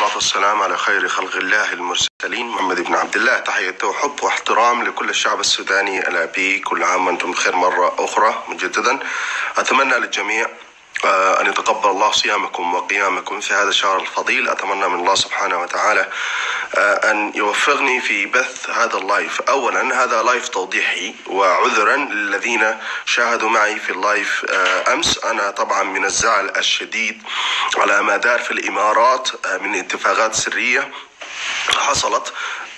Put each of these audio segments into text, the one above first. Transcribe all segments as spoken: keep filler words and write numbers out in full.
والصلاة والسلام على خير خلق الله المرسلين محمد بن عبد الله. تحية وحب واحترام لكل الشعب السوداني الأبي، كل عام وأنتم بخير مرة أخرى مجددا. أتمنى للجميع أن يتقبل الله صيامكم وقيامكم في هذا الشهر الفضيل. أتمنى من الله سبحانه وتعالى أن يوفقني في بث هذا اللايف. أولا هذا لايف توضيحي، وعذرا للذين شاهدوا معي في اللايف أمس. أنا طبعا من الزعل الشديد على ما دار في الإمارات من اتفاقات سرية حصلت.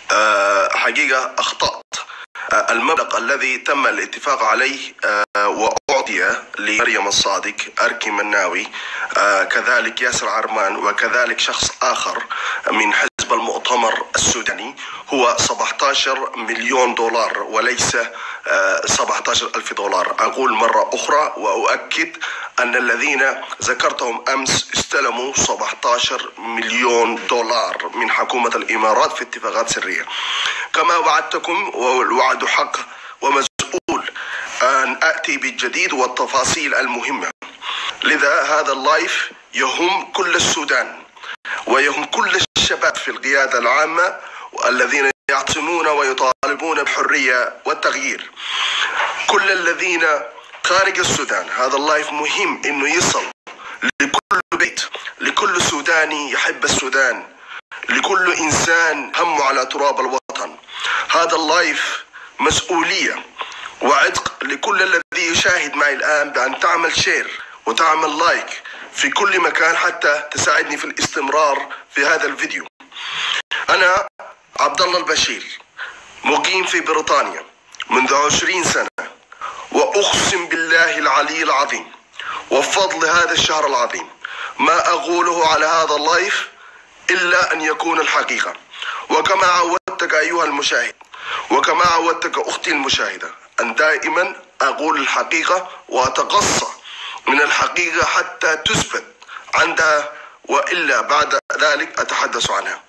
حقيقة أخطأت. المبلغ الذي تم الاتفاق عليه وأعطي لمريم الصادق، أركي مناوي، كذلك ياسر عرمان، وكذلك شخص آخر من حزب المؤتمر السوداني هو سبعة عشر مليون دولار وليس سبعة عشر ألف دولار. أقول مرة أخرى وأؤكد أن الذين ذكرتهم أمس استلموا سبعة عشر مليون دولار من حكومة الإمارات في اتفاقات سرية. كما وعدتكم والوعد حق ومسؤول أن أتي بالجديد والتفاصيل المهمة. لذا هذا اللايف يهم كل السودان ويهم كل الشباب في القيادة العامة والذين يعتصمون ويطالبون بحرية والتغيير. كل الذين خارج السودان هذا اللايف مهم إنه يصل لكل بيت، لكل سوداني يحب السودان، لكل إنسان همه على تراب الوطن. هذا اللايف مسؤولية وعتق لكل الذي يشاهد معي الآن بأن تعمل شير وتعمل لايك في كل مكان حتى تساعدني في الاستمرار في هذا الفيديو. أنا عبد الله البشير، مقيم في بريطانيا منذ عشرين سنة، وأقسم بالله العلي العظيم وفضل هذا الشهر العظيم ما أقوله على هذا اللايف إلا أن يكون الحقيقة. وكما عودتك أيها المشاهد، وكما عودتك أختي المشاهدة، أن دائما أقول الحقيقة وأتقصى من الحقيقة حتى تثبت عندها، وإلا بعد ذلك أتحدث عنها.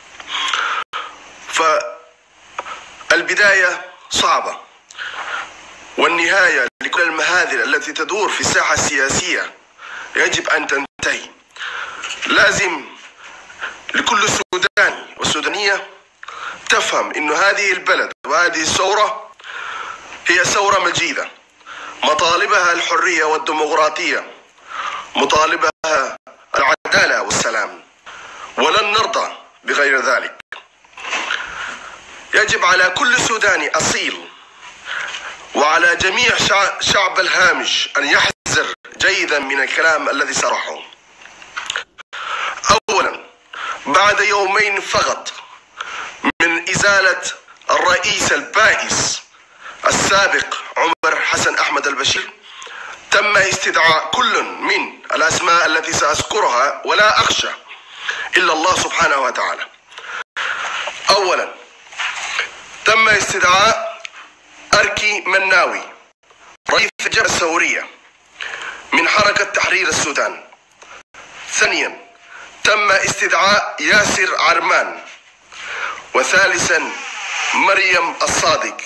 فالبداية صعبة والنهاية لكل المهازل التي تدور في الساحة السياسية يجب أن تنتهي. لازم لكل سوداني والسودانية تفهم أن هذه البلد وهذه الثورة هي ثورة مجيدة، مطالبها الحرية والديمقراطية، مطالبها العدالة والسلام، ولن نرضى بغير ذلك. يجب على كل سوداني أصيل وعلى جميع شعب الهامش أن يحذر جيدا من الكلام الذي سرحه. أولا، بعد يومين فقط من إزالة الرئيس البائس السابق عمر حسن أحمد البشير، تم استدعاء كل من الأسماء التي سأذكرها ولا أخشى إلا الله سبحانه وتعالى. أولا، تم استدعاء أركي مناوي رئيس الجبهة الثورية من حركة تحرير السودان. ثانيا، تم استدعاء ياسر عرمان. وثالثا، مريم الصادق.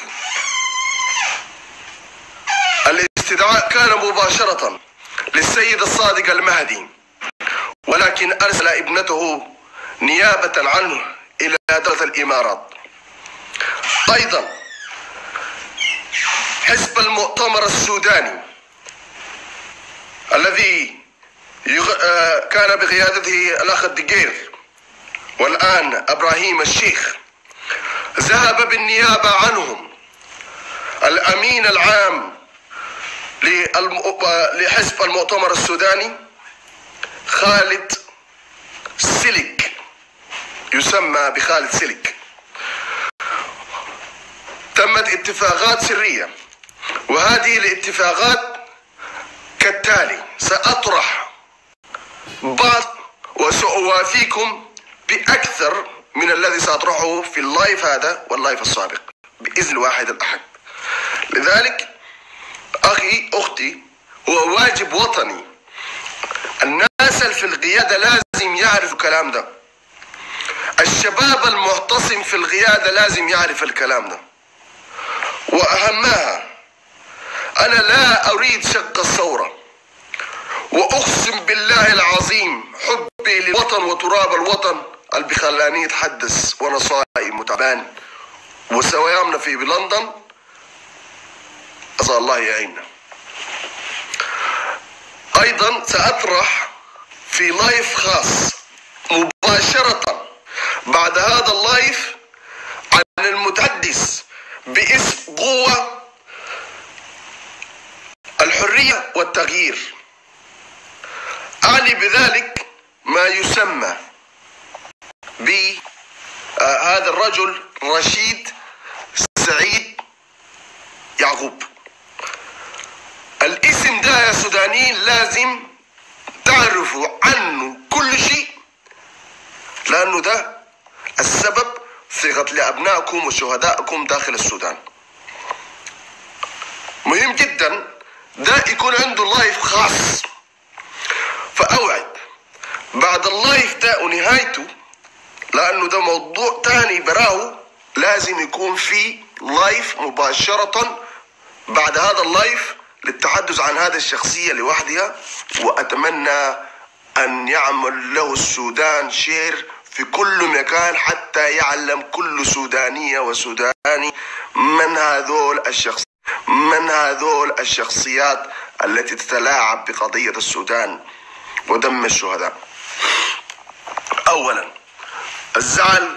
الاستدعاء كان مباشرة للسيد الصادق المهدي، ولكن أرسل ابنته نيابة عنه إلى دولة الإمارات. أيضا حزب المؤتمر السوداني الذي كان بقيادته الأخ الدقير والآن إبراهيم الشيخ، ذهب بالنيابة عنهم الأمين العام لحزب المؤتمر السوداني خالد سلك، يسمى بخالد سلك. تمت اتفاقات سرية، وهذه الاتفاقات كالتالي: سأطرح بعض وسأوافيكم بأكثر من الذي سأطرحه في اللايف هذا واللايف السابق بإذن واحد الأحد. لذلك أخي أختي، هو واجب وطني. الناس في القيادة لازم يعرفوا الكلام ده، الشباب المعتصم في القيادة لازم يعرف الكلام ده. وأهمها، أنا لا أريد شق الثورة، وأقسم بالله العظيم حبي للوطن وتراب الوطن اللي بخلاني اتحدث وانا صايم وتعبان وسوايامنا في بلندن، اسال الله يعيننا. ايضا ساطرح في لايف خاص مباشرة بعد هذا اللايف عن المتحدث باسم قوة الحرية والتغيير، أعني بذلك ما يسمى بهذا الرجل رشيد سعيد يعقوب. الاسم ده يا سودانيين لازم تعرفوا عنه كل شيء، لأنه ده السبب في قتل أبنائكم وشهدائكم داخل السودان. مهم جدا ده يكون عنده لايف خاص، فأوعد بعد اللايف ده ونهايته، لأنه ده موضوع تاني براه، لازم يكون في لايف مباشرة بعد هذا اللايف للتحدث عن هذه الشخصية لوحدها. وأتمنى أن يعمل له السودان شير في كل مكان حتى يعلم كل سودانية وسوداني من هذول الشخص من هذول الشخصيات التي تتلاعب بقضية السودان ودم الشهداء. أولا الزعل،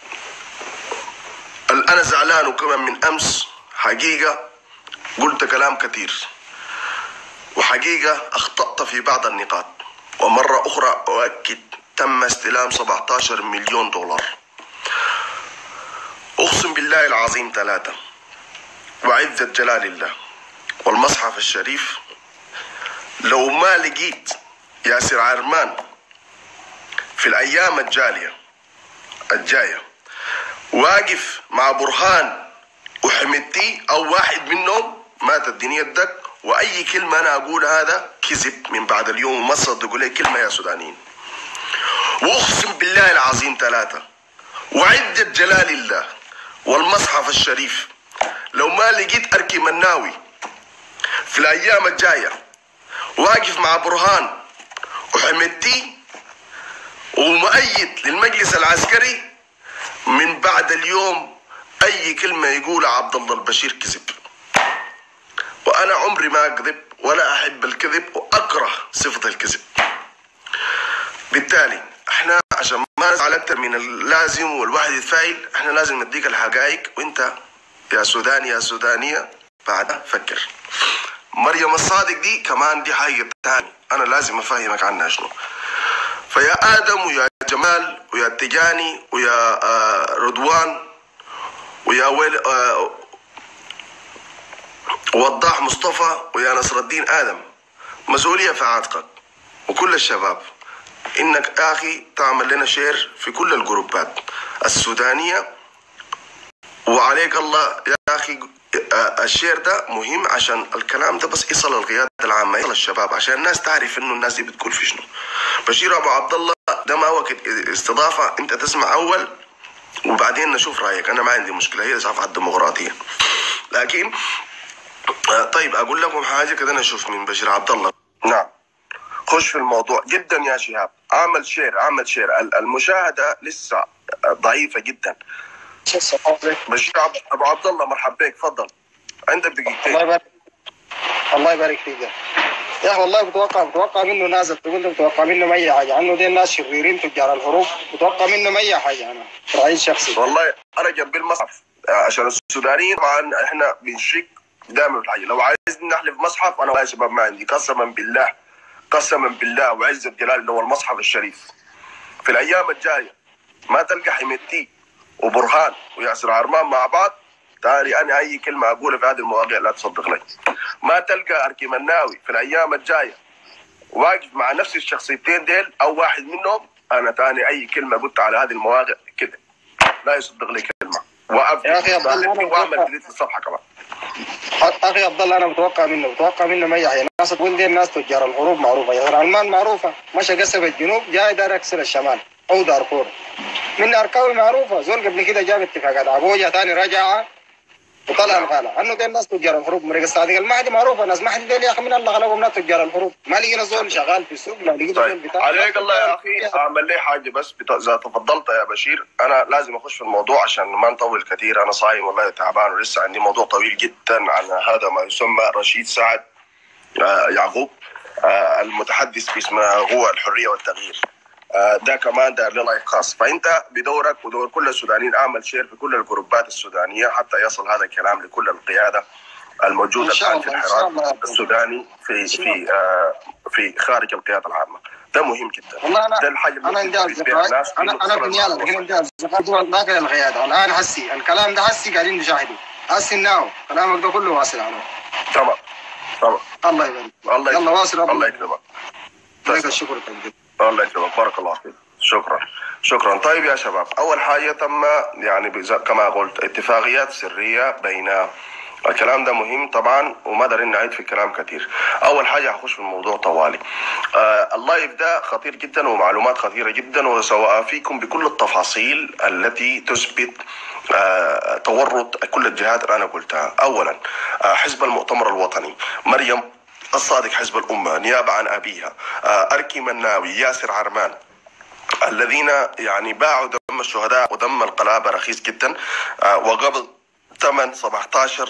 أنا زعلان وكمان من أمس حقيقة قلت كلام كثير، وحقيقة أخطأت في بعض النقاط، ومرة أخرى أؤكد تم استلام سبعة عشر مليون دولار. أقسم بالله العظيم ثلاثة وعزة جلال الله والمصحف الشريف، لو ما لقيت ياسر عرمان في الأيام الجالية الجاية واقف مع برهان وحمدتي أو واحد منهم، ما تديني يدك، وأي كلمة أنا أقول هذا كذب من بعد اليوم، وما تصدقوا لي كلمة يا سودانيين. وأقسم بالله العظيم ثلاثة وعدة جلال الله والمصحف الشريف، لو ما لقيت أركي مناوي في الأيام الجاية واقف مع برهان وحمدتي ومؤيد للمجلس العسكري، من بعد اليوم أي كلمة يقولها عبد الله البشير كذب. وأنا عمري ما أكذب ولا أحب الكذب وأكره صفة الكذب. بالتالي احنا عشان ما نزعل أكتر من اللازم والواحد يتفاعل، احنا لازم نديك الحقائق، وانت يا سوداني يا سودانية بعدها فكر. مريم الصادق دي كمان دي حاجة تاني أنا لازم أفهمك عنها شنو. فيا آدم ويا جمال ويا تجاني ويا آه رضوان ويا ويل آه وضاح مصطفى ويا نصر الدين آدم، مسؤولية في عاتقك وكل الشباب إنك أخي تعمل لنا شير في كل الجروبات السودانية، وعليك الله يا أخي الشير ده مهم عشان الكلام ده بس يصل للقيادة العامة، يصل للشباب عشان الناس تعرف إنه الناس دي بتقول في شنو. بشير أبو عبد الله ده ما وقت استضافة، أنت تسمع أول وبعدين نشوف رأيك. أنا ما عندي مشكلة، هي صفحة الديمقراطية. لكن طيب أقول لكم حاجة كده، نشوف من بشير عبد الله. نعم خش في الموضوع جدا يا شهاب، اعمل شير اعمل شير. المشاهدة لسه ضعيفة جدا. بشير ابو عبد الله مرحب بك، تفضل عندك دقيقتين. الله يبارك الله يبارك فيك يا اخي. والله بتوقع بتوقع منه نازل تقول بتوقع منه اي حاجه، عنه دي الناس شريرين تجار الحروب، بتوقع منه اي حاجه. انا رأيي شخصي والله انا جنب المصحف عشان السودانيين طبعا احنا بنشك دائما في الحاجه. لو عايز نحلف مصحف انا يا شباب ما عندي، قسما بالله قسما بالله وعزة جلال اللي هو المصحف الشريف. في الايام الجايه ما تلقى حميدتي وبرهان وياسر عرمان مع بعض، تالي انا اي كلمه اقولها في هذه المواضيع لا تصدق لي. ما تلقى اركي مناوي في الايام الجايه واقف مع نفس الشخصيتين ديل او واحد منهم، انا تاني اي كلمه قلت على هذه المواضيع كده لا يصدق لي كلمه. وقف يا اخي عبد الله واعمل ديليت الصفحه كمان. اخي عبد الله انا متوقع منه متوقع منه اي حاجه. الناس تقول دي الناس تجار الحروب معروفه، يا علمان معروفه، مشى قسم الجنوب جاي دار يكسر الشمال او دارفور. من اركاوي معروفه، زول قبل كده جاب اتفاقات عبوجه ثاني رجع وطلع الغالة انه دي الناس تجار الحروب. مريق الصادق المهدي معروف، الناس مهدي دي يا اخي من الله خلقهم ناس تجار الحروب. ما لقينا زول شغال في السوق، ما لقينا زول طيب بتاع عليك الله يا اخي، اعمل لي حاجه بس بت... اذا تفضلت يا بشير، انا لازم اخش في الموضوع عشان ما نطول كثير، انا صايم والله تعبان ولسه عندي موضوع طويل جدا عن هذا ما يسمى رشيد سعد آه يعقوب آه المتحدث باسم هو الحريه والتغيير. آه ده كمان دار له لايف خاص، فانت بدورك ودور كل السودانيين اعمل شير في كل الجروبات السودانيه حتى يصل هذا الكلام لكل القياده الموجوده الان في الحراك السوداني في في آه في خارج القياده العامه. ده مهم جدا. والله انا ده الحاجه انا انجاز انا انا في نيالك هنا انجاز ما كان القياده الان حسي الكلام ده حسي قاعدين نشاهده حسي الناو كلامك ده كله واصل عليه. تمام تمام. الله يبارك. الله يلا واصل. الله يكرمك. لك الشكر كثير. الله يكرمك، بارك الله فيك. شكرا شكرا. طيب يا شباب، اول حاجه تم يعني كما قلت اتفاقيات سريه بين، الكلام ده مهم طبعا وما دارين نعيد في الكلام كثير. اول حاجه هخش في الموضوع طوالي. آه اللايف ده خطير جدا ومعلومات خطيره جدا، وسأوافيكم بكل التفاصيل التي تثبت آه تورط كل الجهات اللي انا قلتها. اولا آه حزب المؤتمر الوطني، مريم الصادق حزب الامه نيابه عن ابيها، آه اركي مناوي، ياسر عرمان، الذين يعني باعوا دم الشهداء ودم القلابه رخيص جدا، آه وقبل ثمن سبعة عشر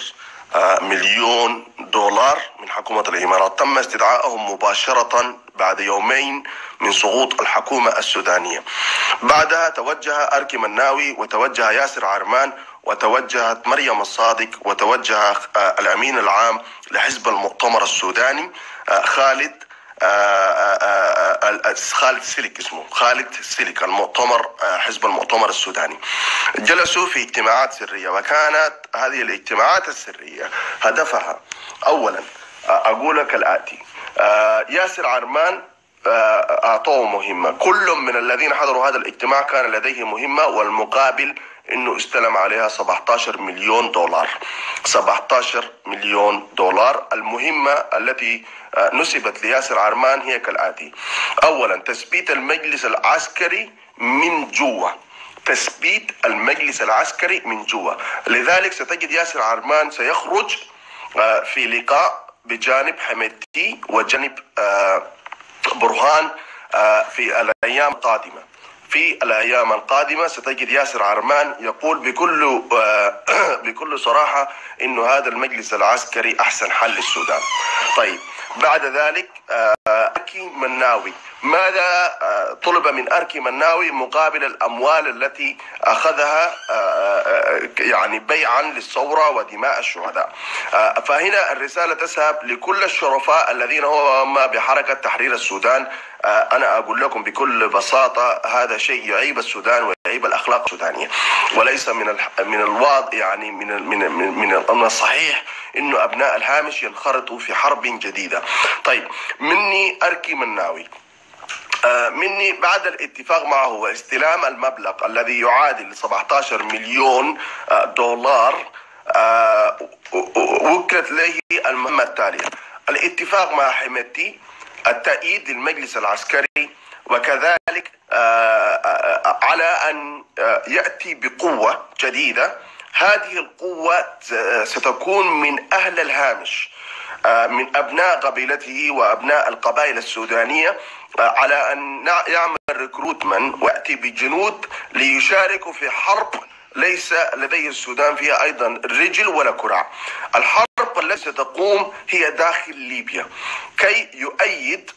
مليون دولار من حكومة الإمارات. تم استدعائهم مباشرة بعد يومين من سقوط الحكومة السودانية. بعدها توجه أركي مناوي وتوجه ياسر عرمان وتوجهت مريم الصادق وتوجه الأمين العام لحزب المؤتمر السوداني خالد آآ آآ خالد سلك، اسمه خالد سلك، المؤتمر حزب المؤتمر السوداني. جلسوا في اجتماعات سرية، وكانت هذه الاجتماعات السرية هدفها أولا أقول لك الآتي: ياسر عرمان أعطوه مهمة، كل من الذين حضروا هذا الاجتماع كان لديه مهمة، والمقابل انه استلم عليها سبعة عشر مليون دولار. سبعة عشر مليون دولار. المهمة التي نسبت لياسر عرمان هي كالآتي: اولا تثبيت المجلس العسكري من جوا، تثبيت المجلس العسكري من جوا. لذلك ستجد ياسر عرمان سيخرج في لقاء بجانب حميدتي وجانب برهان في الأيام القادمة. في الأيام القادمة ستجد ياسر عرمان يقول بكل بكل صراحة إنه هذا المجلس العسكري أحسن حل للسودان. طيب بعد ذلك أركي مناوي، ماذا طلب من أركي مناوي مقابل الأموال التي أخذها يعني بيعا للثورة ودماء الشهداء؟ فهنا الرسالة تذهب لكل الشرفاء الذين هم بحركة تحرير السودان. أنا أقول لكم بكل بساطة هذا شيء يعيب السودان ويعيب الأخلاق السودانية، وليس من من الواضح يعني من من من من الصحيح إنه أبناء الهامش ينخرطوا في حرب جديدة. طيب مني أركي مناوي، مني بعد الاتفاق معه واستلام المبلغ الذي يعادل سبعة عشر مليون دولار، وكلت له المهمة التالية: الاتفاق مع حميدتي، التأييد للمجلس العسكري، وكذلك على أن يأتي بقوة جديدة. هذه القوة ستكون من أهل الهامش، من أبناء قبيلته وأبناء القبائل السودانية، على أن يعمل ريكروتمنت ويأتي بجنود ليشاركوا في حرب ليس لدي السودان فيها أيضا رجل ولا كرع. الحرب التي ستقوم هي داخل ليبيا كي يؤيد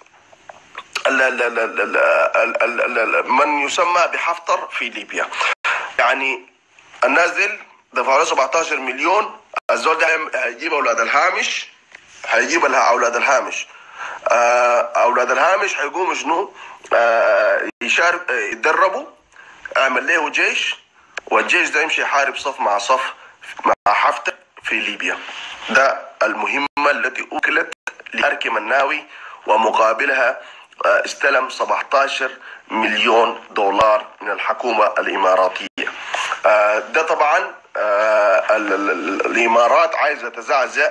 من يسمى بحفتر في ليبيا. يعني النازل دفعوا له سبعة عشر مليون، الزول ده هيجيب أولاد الهامش، هيجيب لها أولاد الهامش. أولاد الهامش هيقوموا شنو؟ يشارك يتدربوا، اعمل له جيش، والجيش ده يمشي يحارب صف مع صف مع حفتر في ليبيا. ده المهمة التي أكلت لأركي مناوي، ومقابلها استلم سبعة عشر مليون دولار من الحكومة الإماراتية. ده طبعا الإمارات عايزة تزعزع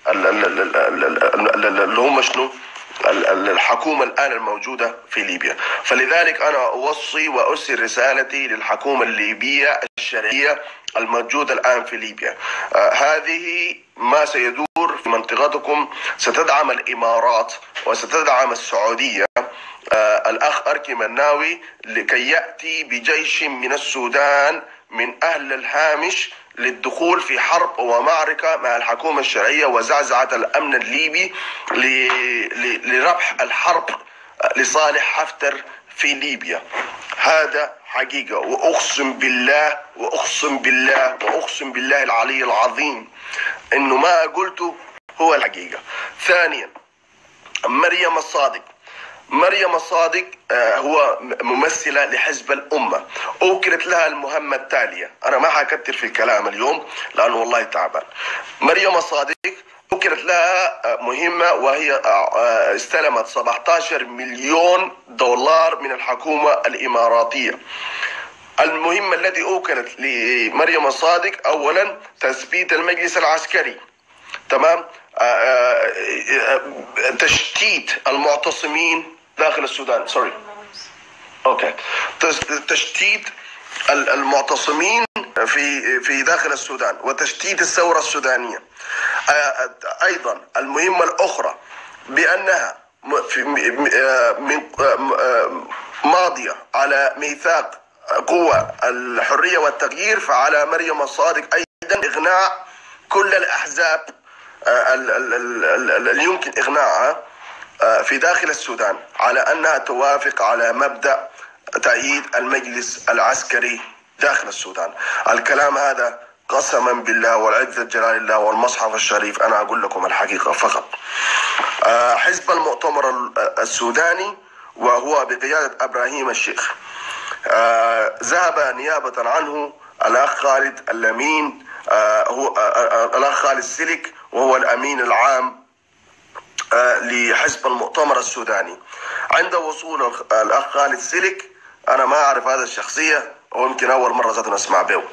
اللي هم شنو الحكومة الآن الموجودة في ليبيا. فلذلك أنا أوصي وأرسل رسالتي للحكومة الليبية الشرعية الموجودة الآن في ليبيا. آه هذه ما سيدور في منطقتكم ستدعم الإمارات وستدعم السعودية. آه الأخ أركي مناوي لكي يأتي بجيش من السودان من أهل الهامش للدخول في حرب ومعركة مع الحكومة الشرعية وزعزعة الأمن الليبي لربح الحرب لصالح حفتر في ليبيا. هذا حقيقة، وأقسم بالله وأقسم بالله وأقسم بالله العلي العظيم إنه ما قلته هو الحقيقة. ثانيا، مريم الصادق. مريم الصادق هو ممثلة لحزب الأمة، أوكلت لها المهمة التالية. أنا ما حكتر في الكلام اليوم لأنه والله تعبان. مريم الصادق أوكلت لها مهمة وهي استلمت سبعة عشر مليون دولار من الحكومة الإماراتية. المهمة التي أوكلت لمريم الصادق أولا تثبيت المجلس العسكري، تمام، تشتيت المعتصمين داخل السودان، سوري اوكي تشتيت المعتصمين في في داخل السودان وتشتيت الثورة السودانية. ايضا المهمة الاخرى بانها من ماضية على ميثاق قوة الحرية والتغيير، فعلى مريم الصادق ايضا اغناء كل الاحزاب اللي يمكن اغناءها في داخل السودان على انها توافق على مبدأ تأييد المجلس العسكري داخل السودان. الكلام هذا قسما بالله والعزة جلال الله والمصحف الشريف انا اقول لكم الحقيقة فقط. حزب المؤتمر السوداني وهو بقيادة ابراهيم الشيخ ذهب نيابة عنه الاخ خالد اللمين، هو الاخ خالد سلك وهو الامين العام لحزب المؤتمر السوداني. عند وصول الاخ خالد سلك، انا ما اعرف هذا الشخصيه ويمكن اول مره ذات اسمع به،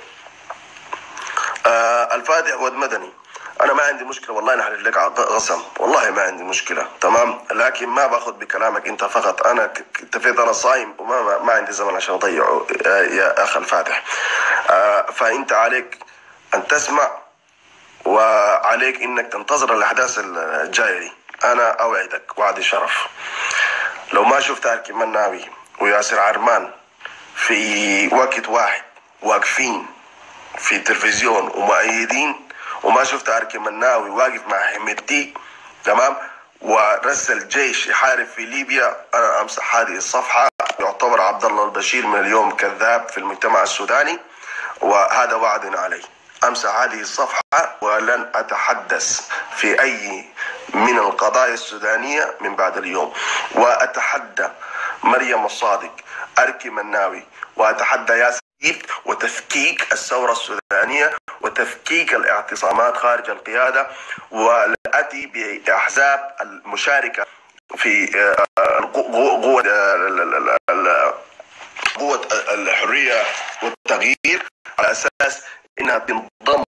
الفاتح والمدني، انا ما عندي مشكله والله نحلف لك قسم، والله ما عندي مشكله، تمام، لكن ما باخذ بكلامك انت فقط. انا اتفقت انا صايم وما ما عندي زمن عشان اضيعه يا اخ الفاتح. فانت عليك ان تسمع وعليك انك تنتظر الاحداث الجايه دي. انا اوعدك وعد شرف لو ما شفت أركي مناوي وياسر عرمان في وقت واحد واقفين في التلفزيون ومؤيدين، وما شفت أركي مناوي واقف مع حميدتي، تمام، ورسل جيش يحارب في ليبيا، انا امسح هذه الصفحه. يعتبر عبد الله البشير من اليوم كذاب في المجتمع السوداني، وهذا وعد علي. امسح هذه الصفحه ولن اتحدث في اي من القضايا السودانيه من بعد اليوم. واتحدى مريم الصادق، أركي مناوي، واتحدى ياسر وتفكيك الثوره السودانيه وتفكيك الاعتصامات خارج القياده، والاتي باحزاب المشاركه في قوه قوه الحريه والتغيير على اساس انها تنضم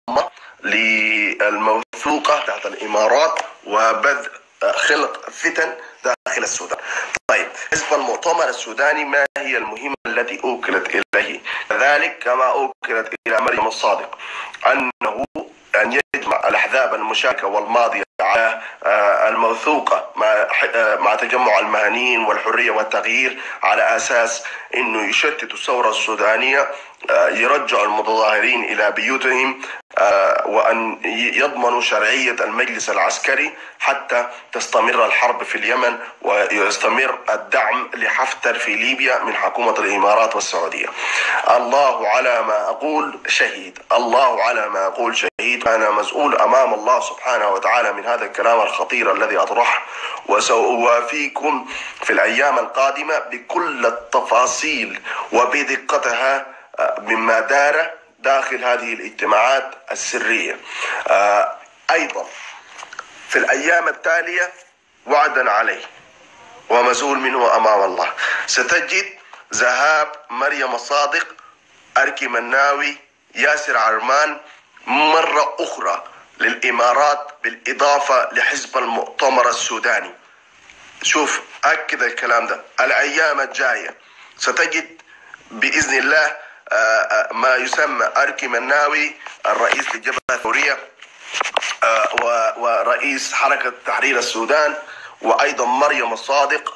للموثوقه تحت الامارات وبدء خلق فتن داخل السودان. طيب، حزب المؤتمر السوداني ما هي المهمة التي أوكلت إليه؟ كذلك كما أوكلت إلى مريم الصادق أنه أن يجمع الأحزاب المشاركة والماضية على الموثوقة مع مع تجمع المهنيين والحرية والتغيير على أساس أنه يشتتوا الثورة السودانية، يرجعوا المتظاهرين إلى بيوتهم، وأن يضمنوا شرعية المجلس العسكري حتى تستمر الحرب في اليمن ويستمر الدعم لحفتر في ليبيا من حكومة الإمارات والسعودية. الله على ما أقول شهيد، الله على ما أقول شهيد. أنا مسؤول أمام الله سبحانه وتعالى من هذا الكلام الخطير الذي أطرحه، وسأوافيكم في الأيام القادمة بكل التفاصيل وبدقتها مما دار داخل هذه الاجتماعات السرية. آه أيضا في الأيام التالية وعدا عليه ومسؤول منه أمام الله، ستجد ذهاب مريم الصادق، أركي مناوي، ياسر عرمان مرة أخرى للإمارات بالإضافة لحزب المؤتمر السوداني. شوف، أكد الكلام ده، الأيام الجاية ستجد بإذن الله ما يسمى أركي مناوي الرئيس للجبهة الثورية ورئيس حركة تحرير السودان، وأيضا مريم الصادق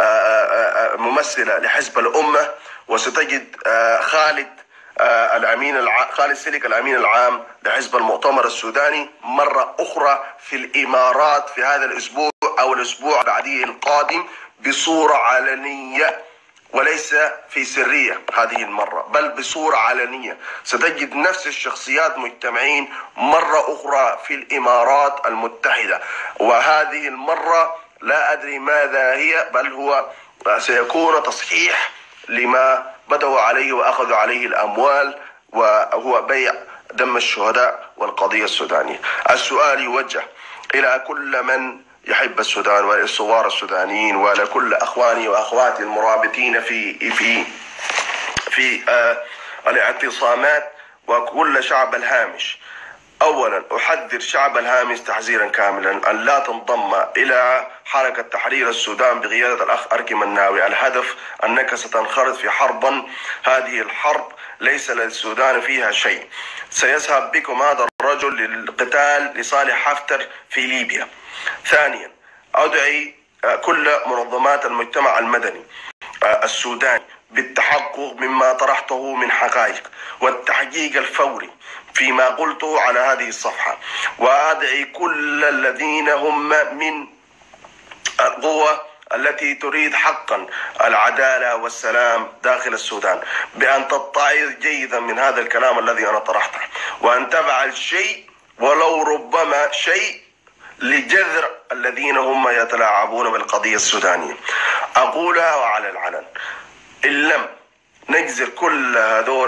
ممثلة لحزب الأمة، وستجد خالد الأمين الع... خالد سلك الأمين العام لحزب المؤتمر السوداني مرة أخرى في الإمارات في هذا الأسبوع أو الأسبوع بعديه القادم بصورة علنية وليس في سرية هذه المرة، بل بصورة علنية. ستجد نفس الشخصيات مجتمعين مرة أخرى في الإمارات المتحدة، وهذه المرة لا أدري ماذا هي، بل هو سيكون تصحيح لما بدأوا عليه وأخذوا عليه الأموال، وهو بيع دم الشهداء والقضية السودانية. السؤال يوجه إلى كل من يحب السودان والثوار السودانيين، ولكل أخواني وأخواتي المرابطين في في في آه الاعتصامات وكل شعب الهامش. أولا أحذر شعب الهامش تحذيرا كاملا أن لا تنضم إلى حركة تحرير السودان بقيادة الأخ أركي مناوي. الهدف أنك ستنخرط في حربا، هذه الحرب ليس للسودان فيها شيء. سيذهب بكم هذا الرجل للقتال لصالح حفتر في ليبيا. ثانيا أدعي كل منظمات المجتمع المدني السوداني بالتحقق مما طرحته من حقائق والتحقيق الفوري فيما قلته على هذه الصفحة، وأدعي كل الذين هم من القوة التي تريد حقا العدالة والسلام داخل السودان بأن تتعظ جيدا من هذا الكلام الذي أنا طرحته، وأن تفعل شيء ولو ربما شيء لجذر الذين هم يتلاعبون بالقضية السودانية. أقولها وعلى العلن، إن لم نجزر كل هذول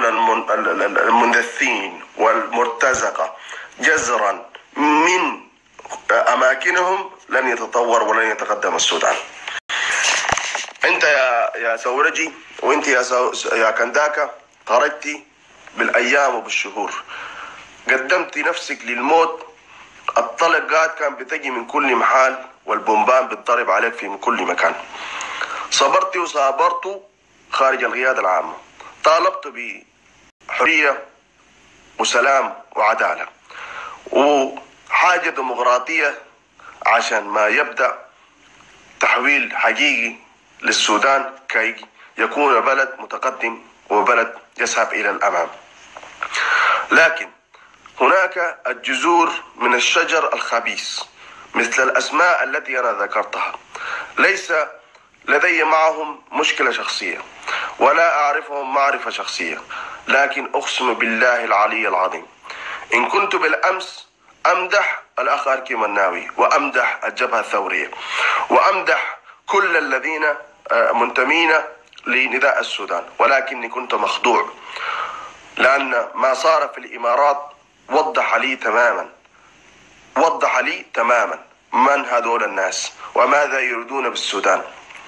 المندثين والمرتزقة جزرا من أماكنهم لن يتطور ولن يتقدم السودان. أنت يا يا سورجي وأنت يا سو يا كنداكا خرجتي بالأيام وبالشهور، قدمتي نفسك للموت، الطلقات كان بتجي من كل محل والبومبان بتضرب عليك في كل مكان. صبرتي وصابرتوا خارج القيادة العامة، طالبت بحرية وسلام وعدالة وحاجة ديمقراطية عشان ما يبدأ تحويل حقيقي للسودان كي يكون بلد متقدم وبلد يذهب إلى الأمام. لكن هناك الجذور من الشجر الخبيث مثل الأسماء التي أنا ذكرتها، ليس لدي معهم مشكلة شخصية ولا أعرفهم معرفة شخصية، لكن أقسم بالله العلي العظيم إن كنت بالأمس أمدح الأخ أركي مناوي وأمدح الجبهة الثورية وأمدح كل الذين منتمين لنداء السودان، ولكني كنت مخدوع، لأن ما صار في الإمارات وضح لي تماما وضح لي تماما من هذول الناس وماذا يريدون بالسودان.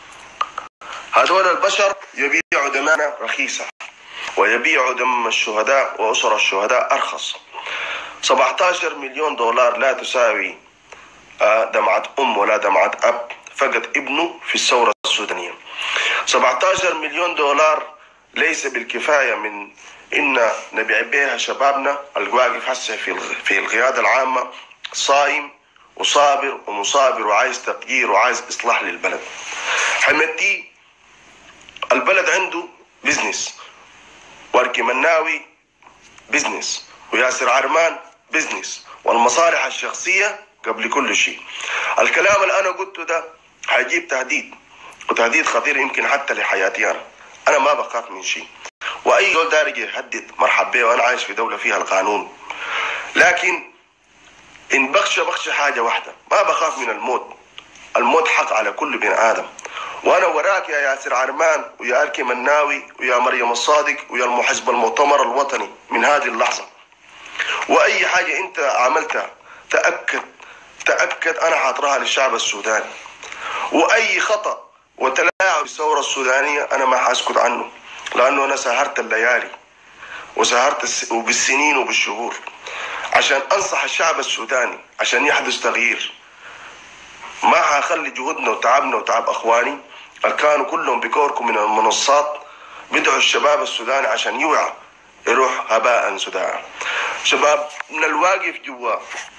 هذول البشر يبيعوا دمنا رخيصة ويبيعوا دم الشهداء وأسر الشهداء أرخص. سبعة عشر مليون دولار لا تساوي دمعة أم ولا دمعة أب فقد ابنه في الثورة السودانية. سبعة عشر مليون دولار ليس بالكفاية من إن نبيع بها شبابنا الواقف هسه في في القيادة العامة صايم وصابر ومصابر وعايز تغيير وعايز إصلاح للبلد. حمدتي البلد عنده بزنس، واركي مناوي بزنس، وياسر عرمان بزنس، والمصالح الشخصية قبل كل شيء. الكلام اللي أنا قلته ده هيجيب تهديد، وتهديد خطير يمكن حتى لحياتي أنا. أنا ما بخاف من شيء، وأي دول دارج يهدد مرحب بيه، وأنا عايش في دولة فيها القانون. لكن إن بخشى بخشى حاجة واحدة، ما بخاف من الموت. الموت حق على كل بني آدم، وأنا وراك يا ياسر عرمان ويا أركي مناوي ويا مريم الصادق ويا المحزب المؤتمر الوطني من هذه اللحظة. وأي حاجة أنت عملتها تأكد تأكد أنا حاطرها للشعب السوداني، وأي خطأ وتلاعب بالثورة السودانية أنا ما حاسكت عنه، لأنه أنا سهرت الليالي وسهرت وبالسنين وبالشهور عشان أنصح الشعب السوداني عشان يحدث تغيير. ما هخلي جهودنا وتعبنا وتعب أخواني اللي كانوا كلهم بكوركم من المنصات بدعوا الشباب السوداني عشان يوعى يروح هباء سداعا. شباب من الواقف جوا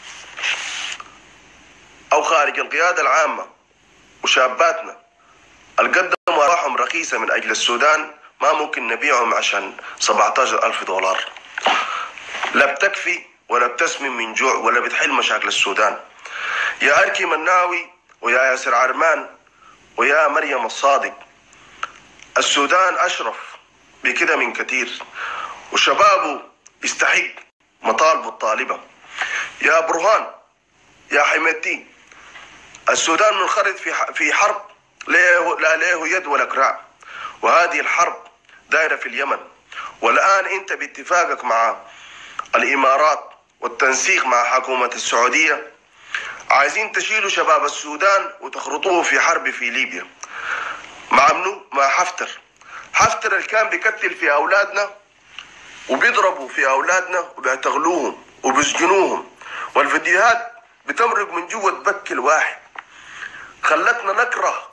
أو خارج القيادة العامة وشاباتنا القدموا أرواحهم رخيصة من أجل السودان ما ممكن نبيعهم عشان سبعة عشر ألف دولار. لا بتكفي ولا بتسمن من جوع ولا بتحل مشاكل السودان. يا أركي مناوي ويا ياسر عرمان ويا مريم الصادق، السودان أشرف بكده من كتير، وشبابه يستحق مطالبه الطالبة. يا برهان يا حميدتي، السودان منخرط في في حرب لا له يد ولا كراع، وهذه الحرب دايرة في اليمن، والآن أنت باتفاقك مع الإمارات والتنسيق مع حكومة السعودية عايزين تشيلوا شباب السودان وتخرطوه في حرب في ليبيا. مع منو؟ مع حفتر. حفتر اللي كان بيقتل في أولادنا وبيضربوا في أولادنا وبيعتقلوهم وبيسجنوهم، والفيديوهات بتمرق من جوه بك الواحد، خلتنا نكره